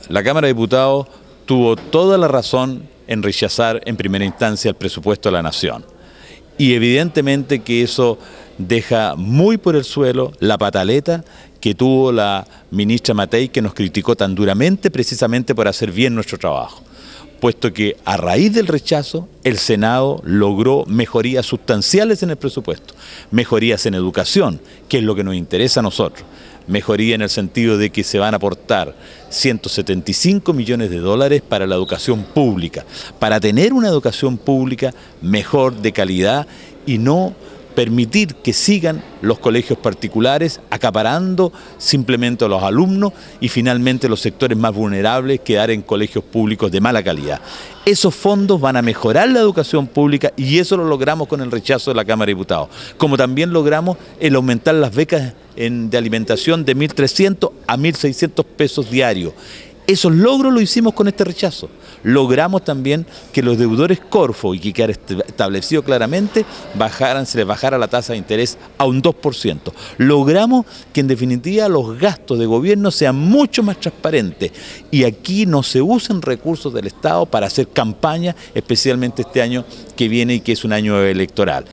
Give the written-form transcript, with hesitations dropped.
la Cámara de Diputados tuvo toda la razón en rechazar en primera instancia el presupuesto de la Nación. Y evidentemente que eso deja muy por el suelo la pataleta que tuvo la ministra Matei, que nos criticó tan duramente precisamente por hacer bien nuestro trabajo, puesto que a raíz del rechazo el Senado logró mejorías sustanciales en el presupuesto, mejorías en educación, que es lo que nos interesa a nosotros, mejoría en el sentido de que se van a aportar 175 millones de dólares para la educación pública, para tener una educación pública mejor, de calidad, y no permitir que sigan los colegios particulares acaparando simplemente a los alumnos y finalmente los sectores más vulnerables quedar en colegios públicos de mala calidad. Esos fondos van a mejorar la educación pública y eso lo logramos con el rechazo de la Cámara de Diputados. Como también logramos el aumentar las becas de alimentación de 1.300 a 1.600 pesos diarios. Esos logros lo hicimos con este rechazo. Logramos también que los deudores Corfo, y que quedara establecido claramente, se les bajara la tasa de interés a un 2%. Logramos que en definitiva los gastos de gobierno sean mucho más transparentes y aquí no se usen recursos del Estado para hacer campaña, especialmente este año que viene y que es un año electoral.